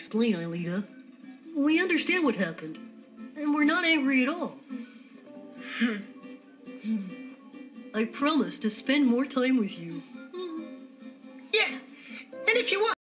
explain, Aelita. We understand what happened, and we're not angry at all. I promise to spend more time with you. Yeah, and if you want